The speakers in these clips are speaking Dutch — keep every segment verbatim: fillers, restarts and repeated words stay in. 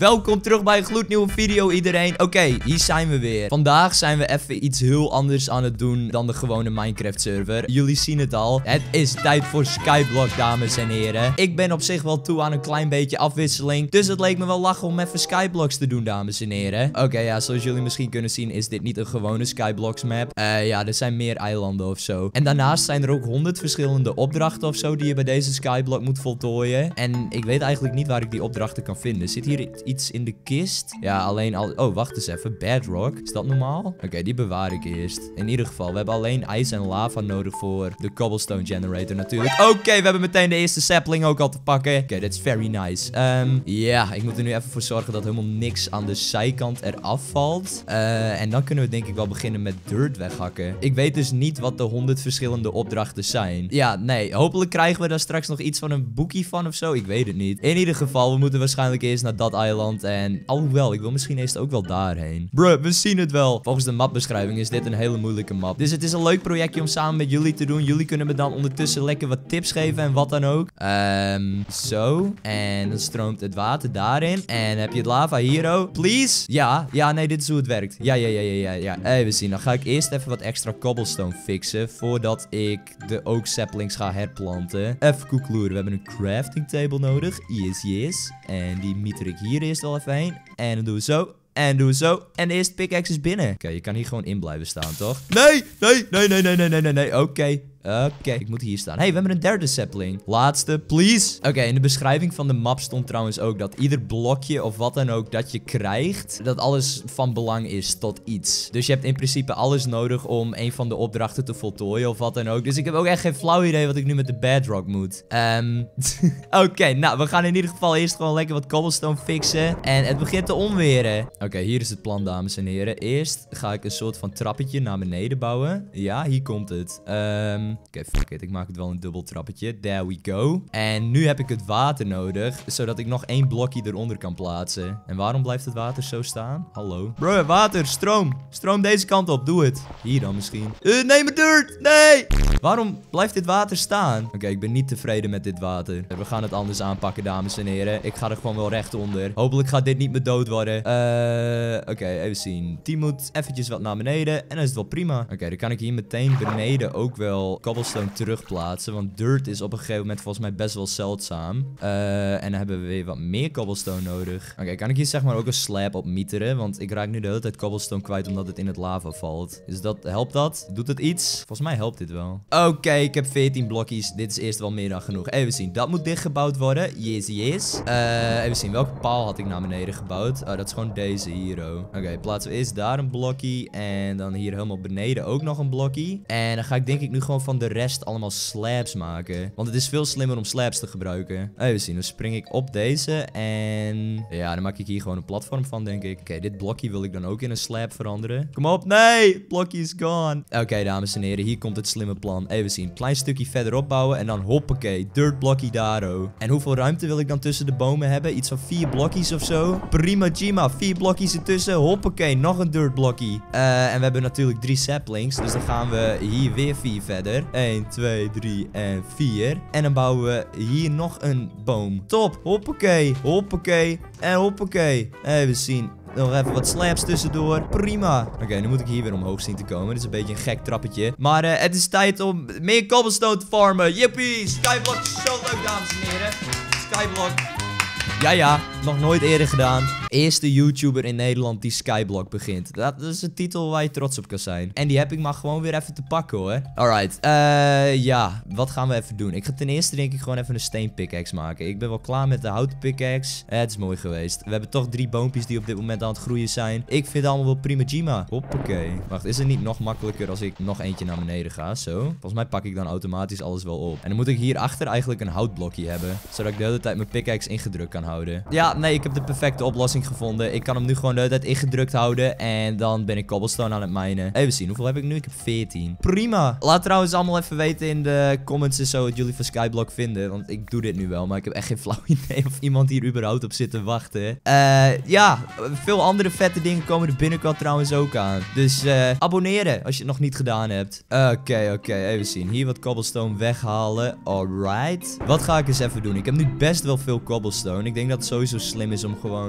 Welkom terug bij een gloednieuwe video iedereen. Oké, okay, hier zijn we weer. Vandaag zijn we even iets heel anders aan het doen dan de gewone Minecraft server. Jullie zien het al. Het is tijd voor Skyblock, dames en heren. Ik ben op zich wel toe aan een klein beetje afwisseling. Dus het leek me wel lachen om even Skyblocks te doen, dames en heren. Oké, okay, ja, zoals jullie misschien kunnen zien is dit niet een gewone Skyblocks map. Uh, ja, er zijn meer eilanden of zo. En daarnaast zijn er ook honderd verschillende opdrachten of zo die je bij deze Skyblock moet voltooien. En ik weet eigenlijk niet waar ik die opdrachten kan vinden. Zit hier iets in de kist? Ja, alleen al... Oh, wacht eens even. Bedrock. Is dat normaal? Oké, okay, die bewaar ik eerst. In ieder geval, we hebben alleen ijs en lava nodig voor de cobblestone generator natuurlijk. Oké, okay, we hebben meteen de eerste sapling ook al te pakken. Oké, okay, that's very nice. Um, ja, ik moet er nu even voor zorgen dat helemaal niks aan de zijkant eraf valt. Uh, en dan kunnen we denk ik wel beginnen met dirt weghakken. Ik weet dus niet wat de honderd verschillende opdrachten zijn. Ja, nee. Hopelijk krijgen we daar straks nog iets van een boekie van of zo. Ik weet het niet. In ieder geval, we moeten waarschijnlijk eerst naar dat eiland. En alhoewel, ik wil misschien eerst ook wel daarheen. Bruh, we zien het wel. Volgens de mapbeschrijving is dit een hele moeilijke map. Dus het is een leuk projectje om samen met jullie te doen. Jullie kunnen me dan ondertussen lekker wat tips geven en wat dan ook. Um, zo. En dan stroomt het water daarin. En heb je het lava hier, oh? Please? Ja. Ja, nee, dit is hoe het werkt. Ja, ja, ja, ja, ja, ja. Even zien. Dan ga ik eerst even wat extra cobblestone fixen. Voordat ik de oak saplings ga herplanten. Even koekloeren. We hebben een crafting table nodig. Yes, yes. En die mieter ik hier eerst wel even heen. En dan doen we zo. En doen we zo. En de eerste pickaxe is binnen. Oké, okay, je kan hier gewoon in blijven staan, toch? Nee, nee, nee, nee, nee, nee, nee, nee, nee. Oké. Okay. Oké, okay, ik moet hier staan. Hey, we hebben een derde sapling. Laatste, please. Oké, okay, in de beschrijving van de map stond trouwens ook dat ieder blokje of wat dan ook dat je krijgt, dat alles van belang is tot iets. Dus je hebt in principe alles nodig om een van de opdrachten te voltooien of wat dan ook. Dus ik heb ook echt geen flauw idee wat ik nu met de bedrock moet. Um, Oké, okay, nou, we gaan in ieder geval eerst gewoon lekker wat cobblestone fixen. En het begint te onweren. Oké, okay, hier is het plan, dames en heren. Eerst ga ik een soort van trappetje naar beneden bouwen. Ja, hier komt het. Um, Oké, okay, fuck it. Ik maak het wel een dubbel trappetje. There we go. En nu heb ik het water nodig, zodat ik nog één blokje eronder kan plaatsen. En waarom blijft het water zo staan? Hallo? Bro, water, stroom. Stroom deze kant op. Doe het. Hier dan misschien. Uh, nee, mijn dirt. Nee. Waarom blijft dit water staan? Oké, okay, ik ben niet tevreden met dit water. We gaan het anders aanpakken, dames en heren. Ik ga er gewoon wel recht onder. Hopelijk gaat dit niet meer dood worden. Uh, Oké, okay, even zien. Die moet eventjes wat naar beneden. En dan is het wel prima. Oké, okay, dan kan ik hier meteen beneden ook wel cobblestone terugplaatsen. Want dirt is op een gegeven moment volgens mij best wel zeldzaam. Uh, en dan hebben we weer wat meer cobblestone nodig. Oké, okay, kan ik hier zeg maar ook een slab op mieteren? Want ik raak nu de hele tijd cobblestone kwijt omdat het in het lava valt. Dus dat, helpt dat? Doet het iets? Volgens mij helpt dit wel. Oké, okay, ik heb veertien blokjes. Dit is eerst wel meer dan genoeg. Even zien. Dat moet dichtgebouwd worden. Yes, yes. Uh, even zien. Welke paal had ik naar beneden gebouwd? Oh, dat is gewoon deze hier, oh. Oké, okay, plaatsen we eerst daar een blokje. En dan hier helemaal beneden ook nog een blokje. En dan ga ik denk ik nu gewoon van de rest allemaal slabs maken. Want het is veel slimmer om slabs te gebruiken. Even zien, dan spring ik op deze. En ja, dan maak ik hier gewoon een platform van, denk ik. Oké, okay, dit blokje wil ik dan ook in een slab veranderen. Kom op, nee! Het blokje is gone. Oké, okay, dames en heren, hier komt het slimme plan. Even zien, klein stukje verderop bouwen. En dan hoppakee, dirt blokje daar, oh. En hoeveel ruimte wil ik dan tussen de bomen hebben? Iets van vier blokjes of zo. Prima Gima, vier blokjes ertussen. Hoppakee, nog een dirt blokje. Uh, en we hebben natuurlijk drie saplings. Dus dan gaan we hier weer vier verder. een, twee, drie en vier. En dan bouwen we hier nog een boom. Top. Hoppakee. Hoppakee. En hoppakee. Even zien. Nog even wat slabs tussendoor. Prima. Oké, okay, nu moet ik hier weer omhoog zien te komen. Dit is een beetje een gek trappetje. Maar uh, het is tijd om meer cobblestone te farmen. Yippie. Skyblock is zo leuk, dames en heren. Skyblock. Ja, ja. Nog nooit eerder gedaan. Eerste YouTuber in Nederland die Skyblock begint. Dat is een titel waar je trots op kan zijn. En die heb ik maar gewoon weer even te pakken, hoor. Alright. Uh, ja. Wat gaan we even doen? Ik ga ten eerste denk ik gewoon even een steen pickaxe maken. Ik ben wel klaar met de houten pickaxe. Eh, het is mooi geweest. We hebben toch drie boompjes die op dit moment aan het groeien zijn. Ik vind het allemaal wel prima Gima. Hoppakee. Wacht, is het niet nog makkelijker als ik nog eentje naar beneden ga? Zo. Volgens mij pak ik dan automatisch alles wel op. En dan moet ik hierachter eigenlijk een houtblokje hebben. Zodat ik de hele tijd mijn pickaxe ingedrukt kan houden. Ja, nee, ik heb de perfecte oplossing gevonden. Ik kan hem nu gewoon de hele tijd ingedrukt houden. En dan ben ik cobblestone aan het minen. Even zien, hoeveel heb ik nu? Ik heb veertien. Prima. Laat trouwens allemaal even weten in de comments en zo wat jullie van Skyblock vinden. Want ik doe dit nu wel, maar ik heb echt geen flauw idee of iemand hier überhaupt op zit te wachten. Uh, ja, veel andere vette dingen komen er binnenkort trouwens ook aan. Dus uh, abonneren als je het nog niet gedaan hebt. Oké, okay, oké, okay, even zien. Hier wat cobblestone weghalen. Alright. Wat ga ik eens even doen? Ik heb nu best wel veel cobblestone. Ik denk dat het sowieso slim is om gewoon alles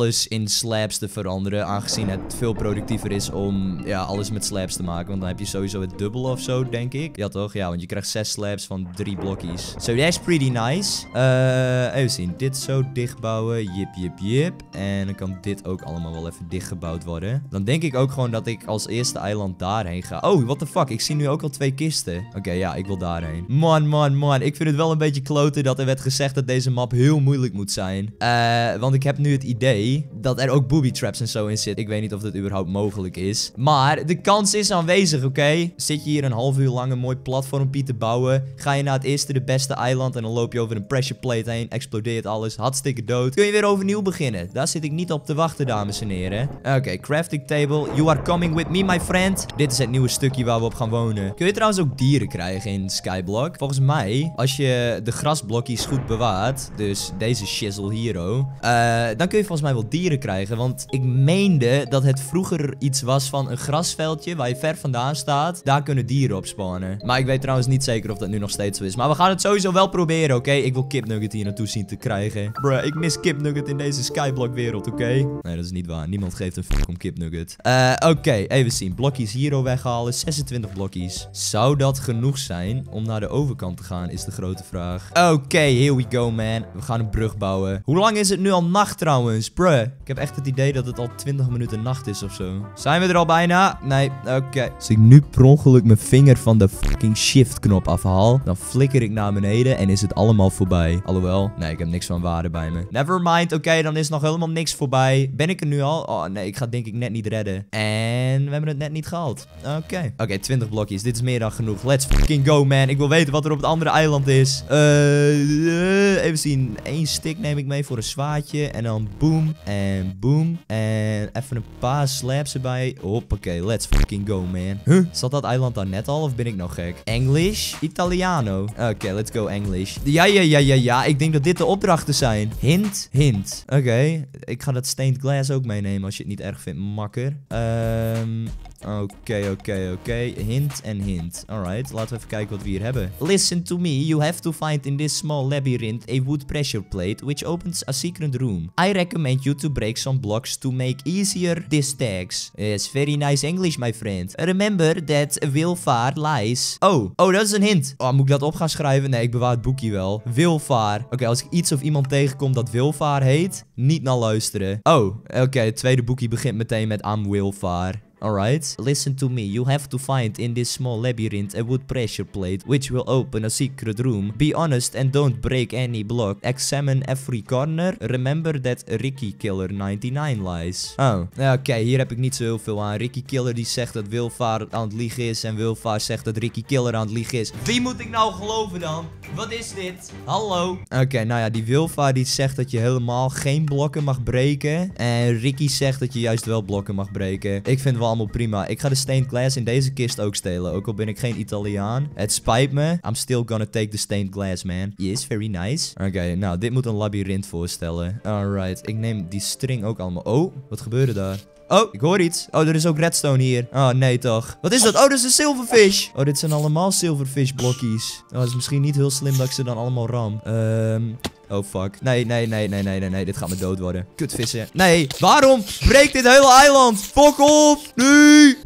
alles in slabs te veranderen. Aangezien het veel productiever is om ja, alles met slabs te maken. Want dan heb je sowieso het dubbele of zo, denk ik. Ja, toch? Ja, want je krijgt zes slabs van drie blokjes. So that's pretty nice. Uh, even zien. Dit zo dichtbouwen. Jip, jip, jip. En dan kan dit ook allemaal wel even dichtgebouwd worden. Dan denk ik ook gewoon dat ik als eerste eiland daarheen ga. Oh, what the fuck? Ik zie nu ook al twee kisten. Oké, okay, ja, ik wil daarheen. Man, man, man. Ik vind het wel een beetje kloten dat er werd gezegd dat deze map heel moeilijk moet zijn. Uh, want ik heb nu het idee dat er ook booby traps en zo in zit. Ik weet niet of dat überhaupt mogelijk is. Maar de kans is aanwezig, oké? Okay? Zit je hier een half uur lang een mooi platformpje te bouwen. Ga je naar het eerste de beste eiland en dan loop je over een pressure plate heen. Explodeert alles. Hartstikke dood. Kun je weer overnieuw beginnen. Daar zit ik niet op te wachten, dames en heren. Oké, okay, crafting table. You are coming with me, my friend. Dit is het nieuwe stukje waar we op gaan wonen. Kun je trouwens ook dieren krijgen in Skyblock? Volgens mij, als je de grasblokjes goed bewaart, dus deze shizzle hero, uh, dan kun je volgens mij wel dieren krijgen. Want ik meende dat het vroeger iets was van een grasveldje waar je ver vandaan staat. Daar kunnen dieren op spawnen. Maar ik weet trouwens niet zeker of dat nu nog steeds zo is. Maar we gaan het sowieso wel proberen, oké? Okay? Ik wil kipnugget hier naartoe zien te krijgen. Bruh, ik mis kipnugget in deze Skyblock wereld, oké? Okay? Nee, dat is niet waar. Niemand geeft een fuck om kipnugget. Uh, oké, okay, even zien. Blokjes hero weghalen. zesentwintig blokjes. Zou dat genoeg zijn om naar de overkant te gaan, is de grote vraag. Oké, okay, here we go, man. We gaan een brug bouwen. Hoe lang is het nu al nacht trouwens? Bruh, ik heb echt het idee dat het al twintig minuten nacht is of zo. Zijn we er al bijna? Nee, oké. Okay. Als ik nu per ongeluk mijn vinger van de fucking shift knop afhaal, dan flikker ik naar beneden en is het allemaal voorbij. Alhoewel, nee, ik heb niks van waarde bij me. Never mind, oké, okay, dan is nog helemaal niks voorbij. Ben ik er nu al? Oh nee, ik ga denk ik net niet redden. En we hebben het net niet gehaald. Oké. Okay. Oké, okay, twintig blokjes. Dit is meer dan genoeg. Let's fucking go, man. Ik wil weten wat er op het andere eiland is. Uh, uh, even zien. Eén stick neem ik mee voor een zwaadje. En dan boom. En boom. En even een paar slabs erbij. Hoppakee, let's fucking go, man. Huh? Zat dat eiland daar net al of ben ik nog gek? English? Italiano. Oké, okay, let's go English. Ja, ja, ja, ja, ja. Ik denk dat dit de opdrachten zijn. Hint, hint. Oké. Okay. Ik ga dat stained glass ook meenemen als je het niet erg vindt, makker. Ehm... Um, Oké, oké, oké. Hint en hint. Alright, laten we even kijken wat we hier hebben. Listen to me. You have to find in this small labyrinth a wood pressure plate which opens a secret room. I recommend you to break some blocks to make easier these tags. Yes, very nice English, my friend. Remember that Wilfar lies. Oh, oh, dat is een hint. Oh, moet ik dat op gaan schrijven? Nee, ik bewaar het boekje wel. Wilfar. Oké, okay, als ik iets of iemand tegenkom dat Wilfar heet, niet naar luisteren. Oh, oké, okay, het tweede boekje begint meteen met I'm Wilfar. Alright, listen to me. You have to find in this small labyrinth a wood pressure plate which will open a secret room. Be honest and don't break any block. Examine every corner. Remember that Ricky Killer ninety-nine lies. Oh, oké, okay, hier heb ik niet zo heel veel aan. Ricky Killer die zegt dat Wilfar aan het liegen is en Wilfar zegt dat Ricky Killer aan het liegen is. Wie moet ik nou geloven dan? Wat is dit? Hallo? Oké, okay, nou ja, die Wilfar die zegt dat je helemaal geen blokken mag breken. En Ricky zegt dat je juist wel blokken mag breken. Ik vind wel allemaal prima. Ik ga de stained glass in deze kist ook stelen. Ook al ben ik geen Italiaan. Het spijt me. I'm still gonna take the stained glass, man. Yes, very nice. Oké, okay, nou, dit moet een labyrint voorstellen. Alright, ik neem die string ook allemaal. Oh, wat gebeurde daar? Oh, ik hoor iets. Oh, er is ook redstone hier. Oh, nee toch. Wat is dat? Oh, dat is een silverfish. Oh, dit zijn allemaal silverfish blokjes. Oh, het is misschien niet heel slim dat ik ze dan allemaal ram. Ehm... Um... Oh, fuck. Nee, nee, nee, nee, nee, nee, nee. Dit gaat me dood worden. Kutvissen. Nee. Waarom breekt dit hele eiland? Fuck op. Nee.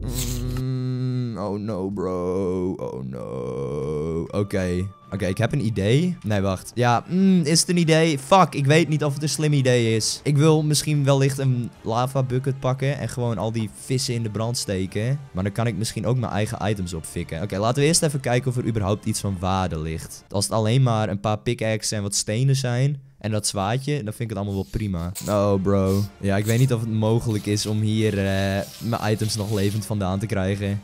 Mm, oh, no, bro. Oh, no. Oké. Okay. Oké, okay, ik heb een idee. Nee, wacht. Ja, mm, is het een idee? Fuck, ik weet niet of het een slim idee is. Ik wil misschien wellicht een lava bucket pakken en gewoon al die vissen in de brand steken. Maar dan kan ik misschien ook mijn eigen items opfikken. Oké, okay, laten we eerst even kijken of er überhaupt iets van waarde ligt. Als het alleen maar een paar pickaxes en wat stenen zijn en dat zwaadje, dan vind ik het allemaal wel prima. Oh, bro. Ja, ik weet niet of het mogelijk is om hier uh, mijn items nog levend vandaan te krijgen.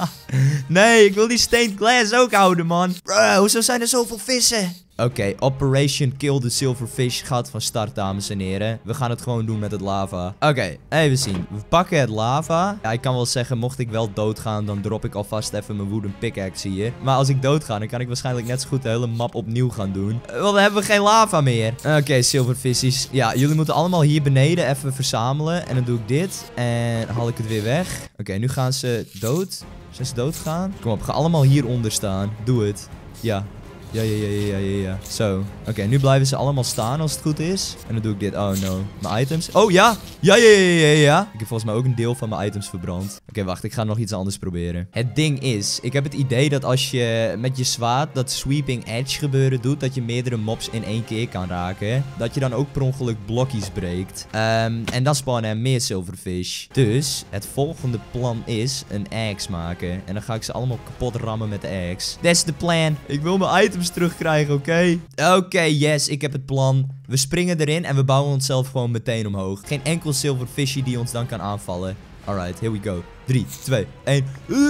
Nee, ik wil die stained glass ook houden, man. Bro, hoezo zijn er zoveel vissen? Oké, okay, Operation Kill the Silverfish gaat van start, dames en heren. We gaan het gewoon doen met het lava. Oké, okay, even zien. We pakken het lava. Ja, ik kan wel zeggen, mocht ik wel doodgaan, dan drop ik alvast even mijn wooden pickaxe hier. Maar als ik doodga, dan kan ik waarschijnlijk net zo goed de hele map opnieuw gaan doen. Uh, want dan hebben we geen lava meer. Oké, okay, silverfishies. Ja, jullie moeten allemaal hier beneden even verzamelen. En dan doe ik dit. En haal ik het weer weg. Oké, okay, nu gaan ze dood. Zijn ze dood gaan? Kom op, ga allemaal hieronder staan. Doe het. Ja. Ja, ja, ja, ja, ja, ja. Zo. Oké, okay, nu blijven ze allemaal staan als het goed is. En dan doe ik dit. Oh, no. Mijn items. Oh, ja. Ja, ja, ja, ja, ja. Ik heb volgens mij ook een deel van mijn items verbrand. Oké, okay, wacht. Ik ga nog iets anders proberen. Het ding is, ik heb het idee dat als je met je zwaard dat sweeping edge gebeuren doet, dat je meerdere mobs in één keer kan raken. Dat je dan ook per ongeluk blokjes breekt. Um, en dan spawnen er meer silverfish. Dus, het volgende plan is een axe maken. En dan ga ik ze allemaal kapot rammen met de axe. That's the plan. Ik wil mijn items terugkrijgen, oké? Okay? Oké, okay, yes. Ik heb het plan. We springen erin en we bouwen onszelf gewoon meteen omhoog. Geen enkel silverfishie die ons dan kan aanvallen. Alright, here we go. drie, twee, één.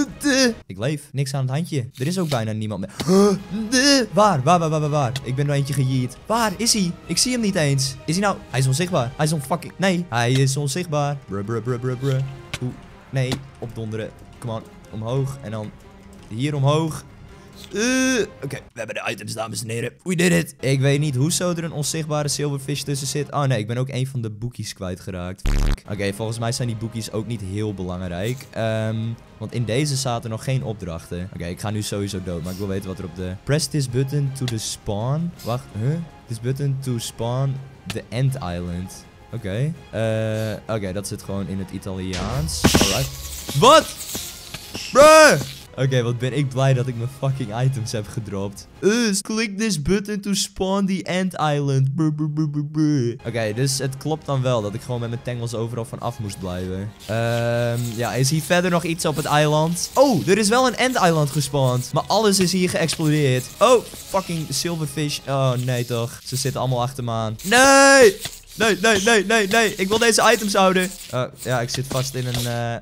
Ik leef. Niks aan het handje. Er is ook bijna niemand meer. Waar? Waar, waar, waar, waar, waar? Ik ben er eentje gejeet. Waar is hij? Ik zie hem niet eens. Is hij nou? Hij is onzichtbaar. Hij is onfucking... Nee, hij is onzichtbaar. Bruh, bruh, bruh, bruh, bruh. Oeh. Nee, opdonderen. Come on. Omhoog. En dan hier omhoog. Uh, Oké, okay. We hebben de items, dames en heren. We did it. Ik weet niet hoezo er een onzichtbare silverfish tussen zit. Oh nee, ik ben ook een van de boekies kwijtgeraakt. Oké, okay, volgens mij zijn die boekies ook niet heel belangrijk. Um, want in deze zaten nog geen opdrachten. Oké, okay, ik ga nu sowieso dood, maar ik wil weten wat er op de... Press this button to the spawn. Wacht, huh? This button to spawn the end island. Oké. Okay. Uh, Oké, okay, dat zit gewoon in het Italiaans. Alright. Wat? Bruh! Oké, okay, wat ben ik blij dat ik mijn fucking items heb gedropt. Uh, click this button to spawn the end island. Oké, okay, dus het klopt dan wel dat ik gewoon met mijn tangles overal van af moest blijven. Um, ja, is hier verder nog iets op het eiland? Oh, er is wel een end island gespawned. Maar alles is hier geëxplodeerd. Oh, fucking silverfish. Oh, nee toch. Ze zitten allemaal achter me aan. Nee! Nee, nee, nee, nee, nee. Ik wil deze items houden. Oh, ja, ik zit vast in een... Uh,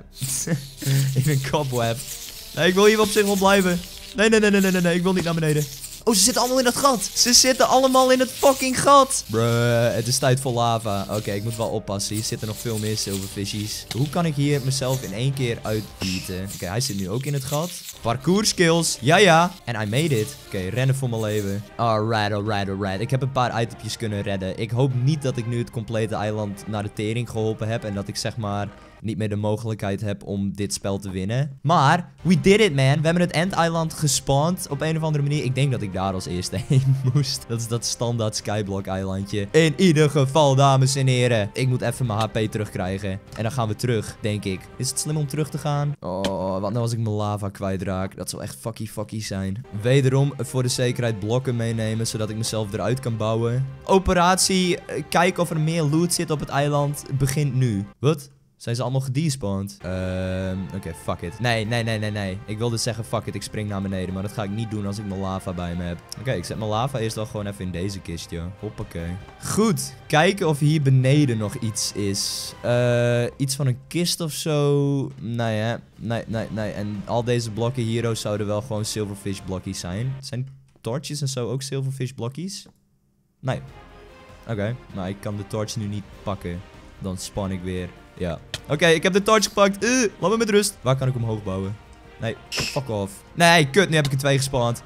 in een cobweb. Nee, ik wil hier op zich wel blijven. Nee, nee, nee, nee, nee, nee. Ik wil niet naar beneden. Oh, ze zitten allemaal in dat gat. Ze zitten allemaal in het fucking gat. Bruh, het is tijd voor lava. Oké, okay, ik moet wel oppassen. Hier zitten nog veel meer silverfishies. Hoe kan ik hier mezelf in één keer uitbieten? Oké, okay, hij zit nu ook in het gat. Parkour skills. Ja, ja. En I made it. Oké, okay, rennen voor mijn leven. Alright, alright, alright. Ik heb een paar itempjes kunnen redden. Ik hoop niet dat ik nu het complete eiland naar de tering geholpen heb. En dat ik zeg maar... niet meer de mogelijkheid heb om dit spel te winnen. Maar, we did it, man. We hebben het End Island gespawned op een of andere manier. Ik denk dat ik daar als eerste heen moest. Dat is dat standaard Skyblock eilandje. In ieder geval, dames en heren. Ik moet even mijn H P terugkrijgen. En dan gaan we terug, denk ik. Is het slim om terug te gaan? Oh, wat nou als ik mijn lava kwijtraak? Dat zou echt fucky fucky zijn. Wederom, voor de zekerheid blokken meenemen, zodat ik mezelf eruit kan bouwen. Operatie, kijken of er meer loot zit op het eiland, begint nu. Wat? Zijn ze allemaal gedespawned? Ehm, oké, okay, fuck it. Nee, nee, nee, nee, nee. Ik wilde zeggen fuck it, ik spring naar beneden. Maar dat ga ik niet doen als ik mijn lava bij me heb. Oké, okay, ik zet mijn lava eerst wel gewoon even in deze kist, joh. Hoppakee. Goed. Kijken of hier beneden nog iets is. Uh, iets van een kist of zo. Nee, hè. Nee, nee, nee. En al deze blokken hier zouden wel gewoon silverfish blokjes zijn. Zijn torches en zo ook silverfish blokjes? Nee. Oké, okay. Maar ik kan de torch nu niet pakken. Dan spawn ik weer. Ja. Oké, okay, ik heb de torch gepakt. Uh, laat me met rust. Waar kan ik omhoog bouwen? Nee, fuck off. Nee, kut. Nu heb ik er twee gespawned.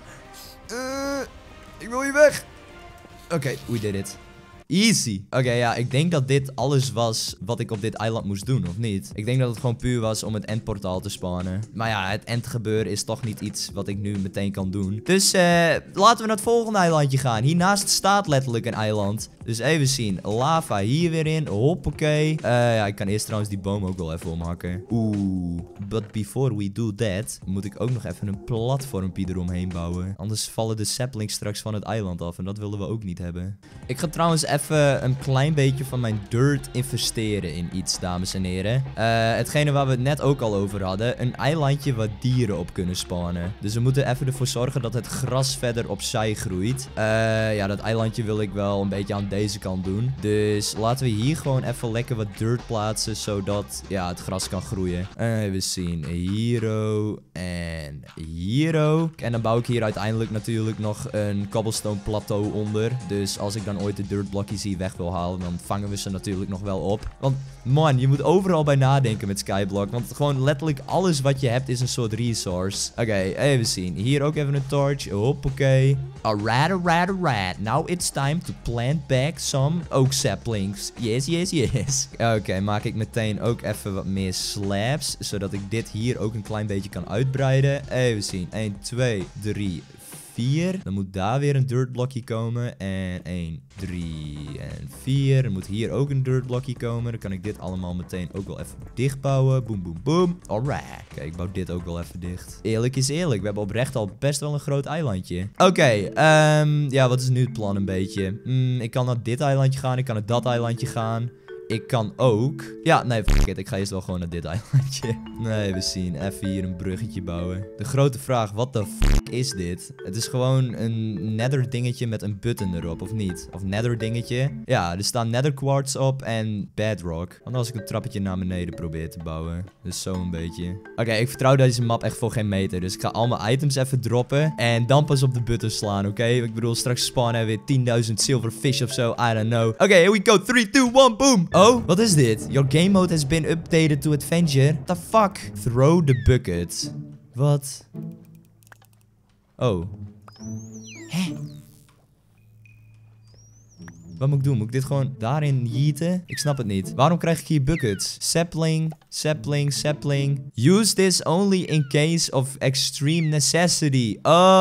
Uh, ik wil hier weg. Oké, okay, we did it. Easy. Oké, okay, ja, ik denk dat dit alles was wat ik op dit eiland moest doen, of niet? Ik denk dat het gewoon puur was om het endportaal te spawnen. Maar ja, het endgebeuren is toch niet iets wat ik nu meteen kan doen. Dus uh, laten we naar het volgende eilandje gaan. Hiernaast staat letterlijk een eiland. Dus even zien. Lava hier weer in. Hoppakee. Uh, ja, ik kan eerst trouwens die boom ook wel even omhakken. Oeh. But before we do that, moet ik ook nog even een platformpje eromheen bouwen. Anders vallen de saplings straks van het eiland af. En dat willen we ook niet hebben. Ik ga trouwens even een klein beetje van mijn dirt investeren in iets, dames en heren. Uh, hetgene waar we het net ook al over hadden. Een eilandje waar dieren op kunnen spawnen. Dus we moeten even ervoor zorgen dat het gras verder opzij groeit. Uh, ja, dat eilandje wil ik wel een beetje aan deze kant doen. Dus laten we hier gewoon even lekker wat dirt plaatsen. Zodat ja, het gras kan groeien. Even zien. Hiero en hiero. En dan bouw ik hier uiteindelijk natuurlijk nog een cobblestone plateau onder. Dus als ik dan ooit de dirtblokjes hier weg wil halen, dan vangen we ze natuurlijk nog wel op. Want man, je moet overal bij nadenken met Skyblock. Want gewoon letterlijk alles wat je hebt is een soort resource. Oké, okay, even zien. Hier ook even een torch. Hoppakee. Alright, alright, alright. Now it's time to plant back some oak saplings. Yes, yes, yes. Oké, okay, maak ik meteen ook even wat meer slabs. Zodat ik dit hier ook een klein beetje kan uitbreiden. Even zien. één, twee, drie, vier. Dan moet daar weer een dirt blokje komen. En één, drie en vier. Dan moet hier ook een dirt blokje komen. Dan kan ik dit allemaal meteen ook wel even dichtbouwen. Boom, boom, boom. Alright. Kijk, ik bouw dit ook wel even dicht. Eerlijk is eerlijk. We hebben oprecht al best wel een groot eilandje. Oké, okay, um, ja, wat is nu het plan een beetje? Mm, ik kan naar dit eilandje gaan. Ik kan naar dat eilandje gaan. Ik kan ook... Ja, nee, fuck it. Ik ga eerst wel gewoon naar dit eilandje. Nee, we zien. Even hier een bruggetje bouwen. De grote vraag, wat de fuck is dit? Het is gewoon een nether dingetje met een button erop, of niet? Of nether dingetje. Ja, er staan nether quartz op en bedrock. Want als ik een trappetje naar beneden probeer te bouwen. Dus zo een beetje. Oké, okay, ik vertrouw deze map echt voor geen meter. Dus ik ga al mijn items even droppen. En dan pas op de button slaan, oké? Okay? Ik bedoel, straks spawnen we weer tienduizend silverfish of zo. I don't know. Oké, okay, here we go. three, two, one, boom. Oh, wat is dit? Your game mode has been updated to adventure. What the fuck? Throw the bucket. Wat? Oh. Hè? Wat moet ik doen? Moet ik dit gewoon daarin yeeten? Ik snap het niet. Waarom krijg ik hier buckets? Sapling, sapling, sapling. Use this only in case of extreme necessity.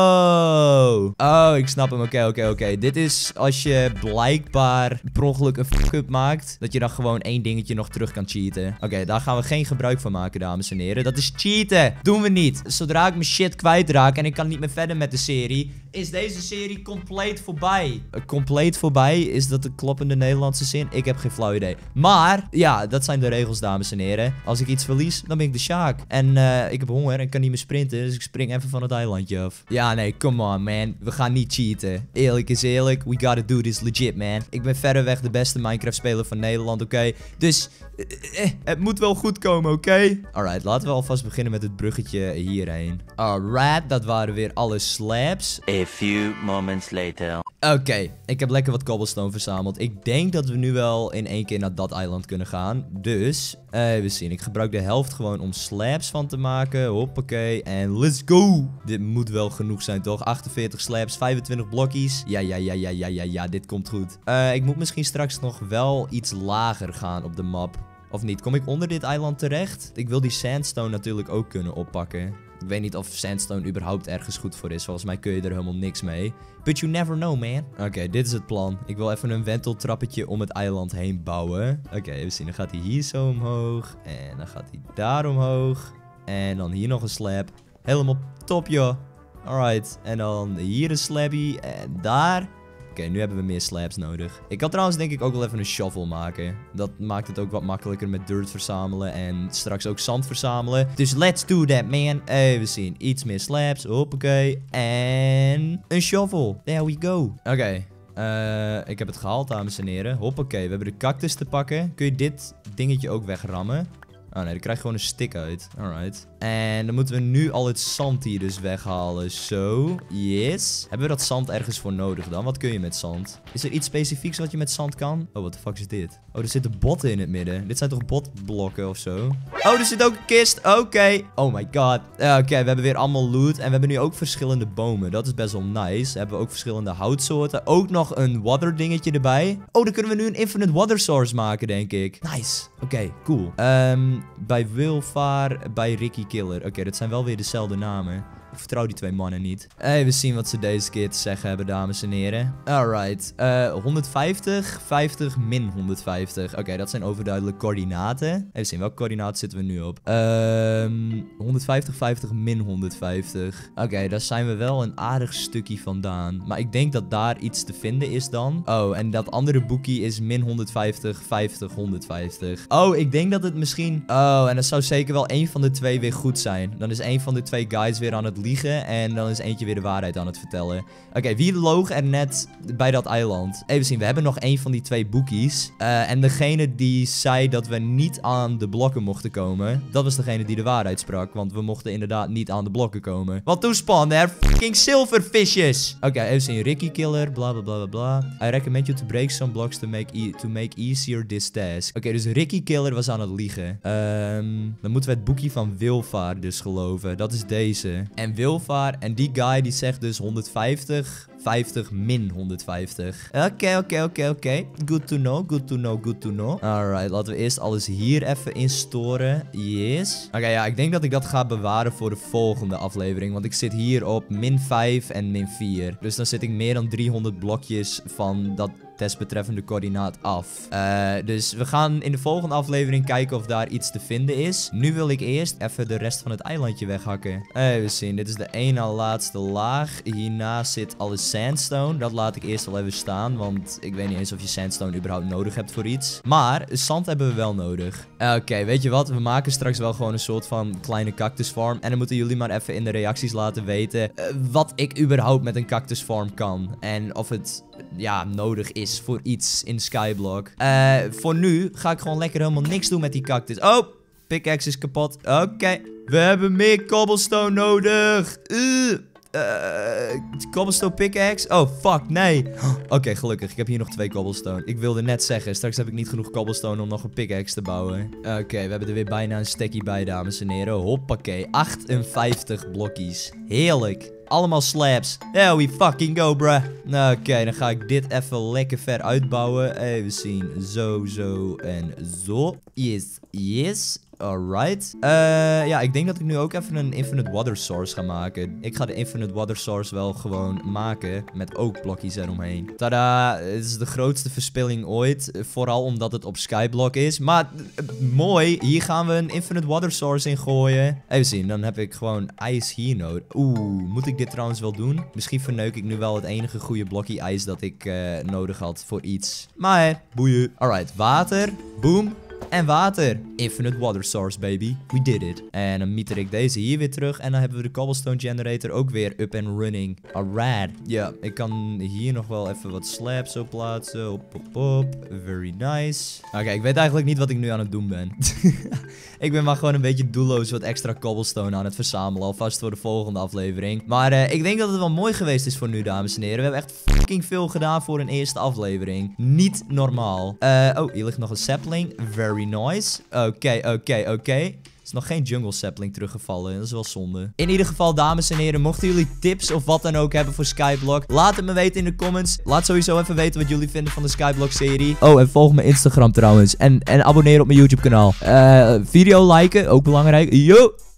Oh. Oh, ik snap hem. Oké, okay, oké, okay, oké. Okay. Dit is als je blijkbaar per ongeluk een fuck-up maakt. Dat je dan gewoon één dingetje nog terug kan cheaten. Oké, okay, daar gaan we geen gebruik van maken, dames en heren. Dat is cheaten. Doen we niet. Zodra ik mijn shit kwijtraak en ik kan niet meer verder met de serie, is deze serie compleet voorbij. Uh, compleet voorbij? Is dat de kloppende Nederlandse zin? Ik heb geen flauw idee. Maar, ja, dat zijn de regels, dames en heren. Als ik iets verlies, dan ben ik de Sjaak. En uh, ik heb honger en kan niet meer sprinten, dus ik spring even van het eilandje af. Ja, nee, come on, man. We gaan niet cheaten. Eerlijk is eerlijk. We gotta do this legit, man. Ik ben verreweg de beste Minecraft-speler van Nederland, oké? Okay? Dus, uh, uh, het moet wel goed komen, oké? Okay? Alright, laten we alvast beginnen met het bruggetje hierheen. Alright, dat waren weer alle slabs. A few moments later. Oké, okay, ik heb lekker wat cobblestone verzameld. Ik denk dat we nu wel in één keer naar dat eiland kunnen gaan. Dus, uh, we zien. Ik gebruik de helft gewoon om slabs van te maken. Hoppakee. En let's go. Dit moet wel genoeg zijn, toch? achtenveertig slabs, vijfentwintig blokjes. Ja, ja, ja, ja, ja, ja, ja. Dit komt goed. Uh, ik moet misschien straks nog wel iets lager gaan op de map. Of niet? Kom ik onder dit eiland terecht? Ik wil die sandstone natuurlijk ook kunnen oppakken. Ik weet niet of sandstone überhaupt ergens goed voor is. Volgens mij kun je er helemaal niks mee. But you never know, man. Oké, okay, dit is het plan. Ik wil even een wenteltrappetje om het eiland heen bouwen. Oké, okay, we zien. Dan gaat hij hier zo omhoog. En dan gaat hij daar omhoog. En dan hier nog een slab. Helemaal top, joh. Alright. En dan hier een slabby. En daar. Oké, okay, nu hebben we meer slabs nodig. Ik kan trouwens denk ik ook wel even een shovel maken. Dat maakt het ook wat makkelijker met dirt verzamelen. En straks ook zand verzamelen. Dus let's do that, man. Even zien. Iets meer slabs. Hoppakee. En een shovel. There we go. Oké. Okay. Uh, ik heb het gehaald, dames en heren. Hoppakee. We hebben de cactus te pakken. Kun je dit dingetje ook wegrammen? Oh nee, dan krijg je gewoon een stick uit. Alright. En dan moeten we nu al het zand hier dus weghalen. Zo. Yes. Hebben we dat zand ergens voor nodig dan? Wat kun je met zand? Is er iets specifieks wat je met zand kan? Oh, wat de fuck is dit? Oh, er zitten botten in het midden. Dit zijn toch botblokken of zo? Oh, er zit ook een kist. Oké. Okay. Oh my god. Uh, Oké, okay, we hebben weer allemaal loot. En we hebben nu ook verschillende bomen. Dat is best wel nice. We hebben ook verschillende houtsoorten. Ook nog een water dingetje erbij. Oh, dan kunnen we nu een infinite water source maken, denk ik. Nice. Oké, okay, cool. Um, bij Wilvaar, bij Ricky Killer. Oké, okay, dat zijn wel weer dezelfde namen. Ik vertrouw die twee mannen niet. Even zien wat ze deze keer te zeggen hebben, dames en heren. Alright. Uh, honderdvijftig, vijftig, min honderdvijftig. Oké, okay, dat zijn overduidelijk coördinaten. Even zien, welke coördinaten zitten we nu op? Um, honderdvijftig, vijftig, min honderdvijftig. Oké, okay, daar zijn we wel een aardig stukje vandaan. Maar ik denk dat daar iets te vinden is dan. Oh, en dat andere boekie is min honderdvijftig, vijftig, honderdvijftig. Oh, ik denk dat het misschien... Oh, en dat zou zeker wel één van de twee weer goed zijn. Dan is één van de twee guys weer aan het liegen en dan is eentje weer de waarheid aan het vertellen. Oké, okay, wie loog er net bij dat eiland? Even zien, we hebben nog één van die twee boekies. Uh, en degene die zei dat we niet aan de blokken mochten komen, dat was degene die de waarheid sprak. Want we mochten inderdaad niet aan de blokken komen. Want toen spawnden er fucking silverfishes. Oké, okay, even zien. Ricky Killer, bla bla bla bla. I recommend you to break some blocks to make, e to make easier this task. Oké, okay, dus Ricky Killer was aan het liegen. Um, dan moeten we het boekje van Wilvaar dus geloven. Dat is deze. En Wilvaar en die guy die zegt dus honderdvijftig, honderdvijftig min honderdvijftig. Oké, oké, oké, oké. Good to know, good to know, good to know. Alright, laten we eerst alles hier even instoren. Yes. Oké, ja, ik denk dat ik dat ga bewaren voor de volgende aflevering. Want ik zit hier op min vijf en min vier. Dus dan zit ik meer dan driehonderd blokjes van dat desbetreffende coördinaat af. Uh, dus we gaan in de volgende aflevering kijken of daar iets te vinden is. Nu wil ik eerst even de rest van het eilandje weghakken. Even zien, dit is de ene laatste laag. Hierna zit alle sandstone. Dat laat ik eerst wel even staan, want ik weet niet eens of je sandstone überhaupt nodig hebt voor iets. Maar zand hebben we wel nodig. Uh, Oké, okay, weet je wat? We maken straks wel gewoon een soort van kleine cactusfarm. En dan moeten jullie maar even in de reacties laten weten uh, wat ik überhaupt met een cactusfarm kan. En of het ja, nodig is voor iets in Skyblock. Uh, voor nu ga ik gewoon lekker helemaal niks doen met die cactus. Oh, pickaxe is kapot. Oké, okay. We hebben meer cobblestone nodig. Uh, uh, cobblestone pickaxe. Oh, fuck, nee. Oké, okay, gelukkig. Ik heb hier nog twee cobblestone. Ik wilde net zeggen, straks heb ik niet genoeg cobblestone om nog een pickaxe te bouwen. Oké, okay, we hebben er weer bijna een stekkie bij, dames en heren. Hoppakee, achtenvijftig blokjes. Heerlijk. Allemaal slabs. There we fucking go, bruh. Oké, okay, dan ga ik dit even lekker ver uitbouwen. Even zien. Zo, zo en zo. Yes, yes. Alright. Uh, ja, ik denk dat ik nu ook even een infinite water source ga maken. Ik ga de infinite water source wel gewoon maken. Met ook blokjes eromheen. Tada. Het is de grootste verspilling ooit. Vooral omdat het op Skyblock is. Maar uh, mooi. Hier gaan we een infinite water source in gooien. Even zien. Dan heb ik gewoon ijs hier nodig. Oeh. Moet ik dit trouwens wel doen? Misschien verneuk ik nu wel het enige goede blokje ijs dat ik uh, nodig had voor iets. Maar hè, boeien. Alright. Water. Boom. En water. Infinite water source, baby. We did it. En dan mieter ik deze hier weer terug. En dan hebben we de cobblestone generator ook weer up and running. Alright. Ja, ik kan hier nog wel even wat slabs op plaatsen. Hop, hop, hop. Very nice. Oké, okay, ik weet eigenlijk niet wat ik nu aan het doen ben. Ik ben maar gewoon een beetje doelloos wat extra cobblestone aan het verzamelen. Alvast voor de volgende aflevering. Maar uh, ik denk dat het wel mooi geweest is voor nu, dames en heren. We hebben echt fucking veel gedaan voor een eerste aflevering. Niet normaal. Uh, oh, hier ligt nog een sapling. Very nice. Oké, okay, oké, okay, oké. Okay. Er is nog geen jungle sapling teruggevallen. Dat is wel zonde. In ieder geval, dames en heren, mochten jullie tips of wat dan ook hebben voor Skyblock, laat het me weten in de comments. Laat sowieso even weten wat jullie vinden van de Skyblock-serie. Oh, en volg mijn Instagram trouwens. En, en abonneer op mijn YouTube-kanaal. Uh, video liken, ook belangrijk. Yo!